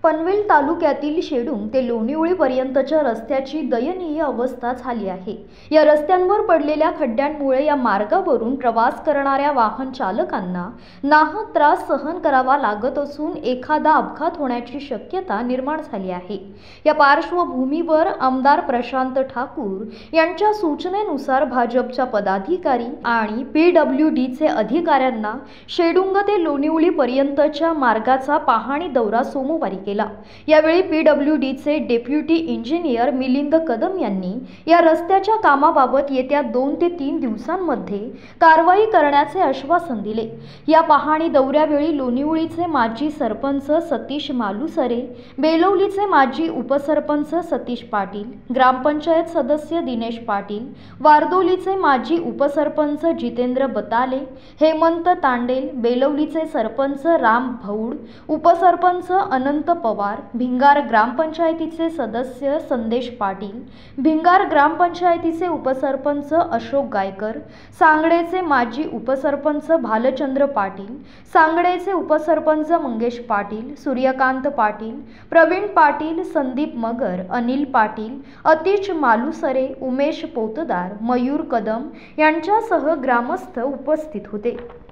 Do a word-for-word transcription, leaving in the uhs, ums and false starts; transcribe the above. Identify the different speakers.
Speaker 1: पनवेल तालुक्यातील शेडूम ते लोणीवळीपर्यंतच्या रस्त्याची दयनीय अवस्था झाली आहे। या रस्त्यांवर पडलेल्या खड्ड्यांमुळे या मार्गावरून प्रवास करणाऱ्या वाहन चालकांना नाहक त्रास सहन करावा लागत असून एखादा अपघात होण्याची शक्यता निर्माण झाली आहे। या पार्श्वभूमीवर आमदार प्रशांत ठाकूर यांच्या सूचनेनुसार भाजपच्या पदाधिकारी आणि पी डब्ल्यू डी चे अधिकाऱ्यांना शेडूम ते लोणीवळीपर्यंतच्या मार्गाचा पाहणी दौरा सोमवारी केला। यावेळी पी डब्ल्यू डी चे डेप्युटी इंजिनियर मिलिंद कदम यांनी या रस्त्याच्या कामाबाबत येत्या दोन ते तीन दिवसांमध्ये कारवाई करण्याचे आश्वासन दिले। या पाहणी दौऱ्यावेळी लोणीवळीचे माजी सरपंच सतीश मालुसरे, बेलवलीचे माजी उपसरपंच सतीश पाटील, ग्रामपंचायत सदस्य दिनेश पाटील, वारदोलीचे माजी उपसरपंच जितेंद्र बताले, हेमंत तांडेल, बेलवलीचे सरपंच राम भौड, उपसरपंच अनंत पवार, भिंगार ग्रामपंचायतीचे सदस्य संदेश पाटील, भिंगार ग्रामपंचायतीचे उपसरपंच अशोक गायकर, सांगडेचे माजी उपसरपंच भालचंद्र पाटील, सांगडेचे उपसरपंच मंगेश पाटील, सूर्यकांत पाटील, प्रवीण पाटील, संदीप मगर, अनिल पाटील, अतिश मालुसरे, उमेश पोतदार, मयूर कदम यांच्यासह ग्रामस्थ उपस्थित होते।